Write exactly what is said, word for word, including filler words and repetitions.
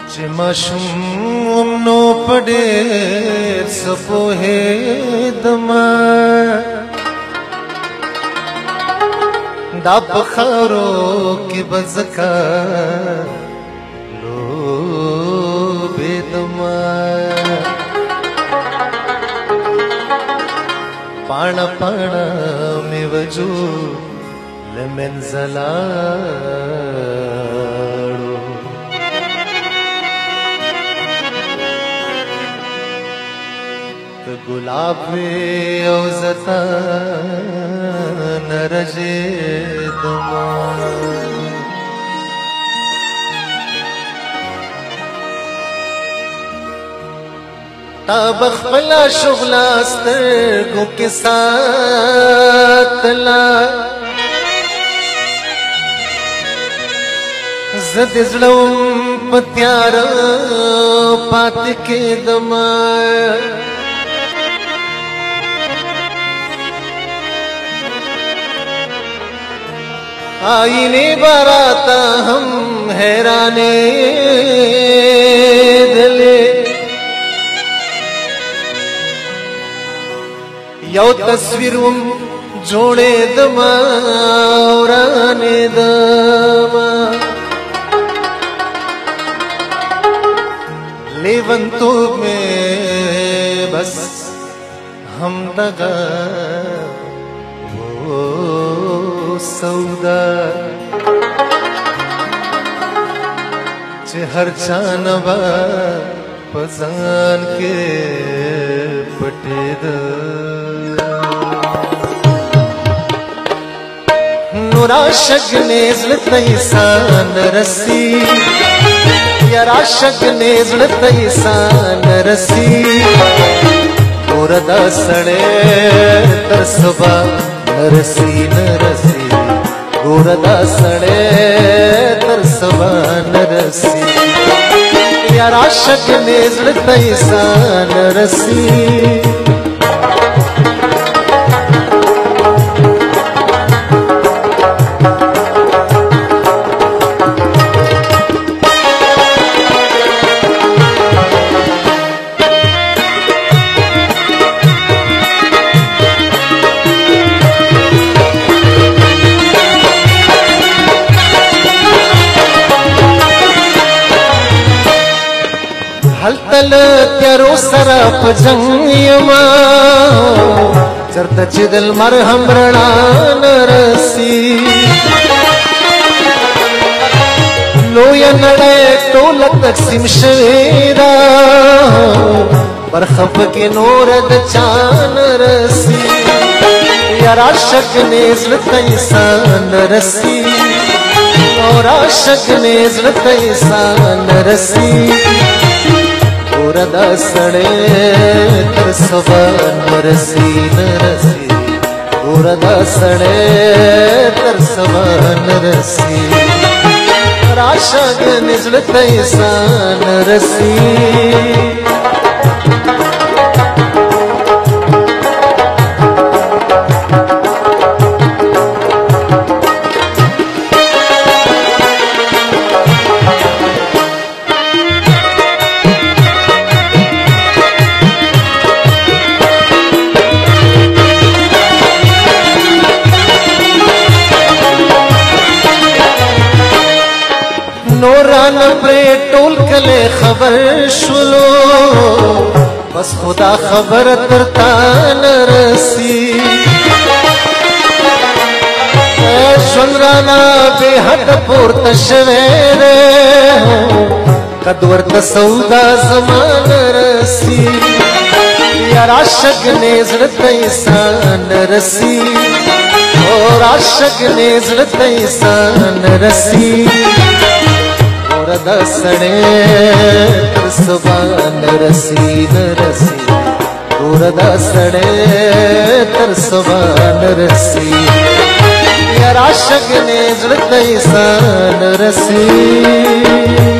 چې ماشوم نو پډېر سپوهېدمه دا په خاورو کې به ځکه لوبېدمه پاڼه پاڼه مې وجود له منځه لاړو ته ګلاب وې او زه تا نه رژېدمه تا بخپلا شغلا سترګو کې ساتلا زه د زړه په تیاره پاتې کېدمه آئینې به راته هم حیرانېدلې یو تصویر وم جوړېدمه ورانېدمه لیونتوب میں بس همدغه وہ سودا چې هر چا نه به په ځان کې پټېده نو راشګ نه زړه ته انسان رسی یا راشق نیزل تیسان رسی اور دا سڑے تر سبا نرسی نرسی اور دا سڑے تر سبا نرسی یا راشق نیزل تیسان رسی هلتل تیارو سره په جنګ یما چرته چې د لمر هم رڼا نه رسي لویه نړۍ ټوله تقسیم شوې ده برخه پکې نور د چا نه رسي یار عاشق نه زړه ته انسان رسي او عاشق نه زړه ته انسان رسي اور دا سڑے تر سبا نرسی نرسی اور دا سڑے تر سبا نرسی راشق نزلت ایسان رسی نوران پر ټول کله خبر شلو بس خدا خبر ترتا نرسی شن رانا بے حد پورت شویر قد ورت سودا زمان رسی یار عاشق نیزلت ایسان رسی اور عاشق نیزلت ایسان رسی دا سڑے تر سبا نرسی نرسی اور دا سڑے تر سبا نرسی یار عاشق نیزلت ایسان رسی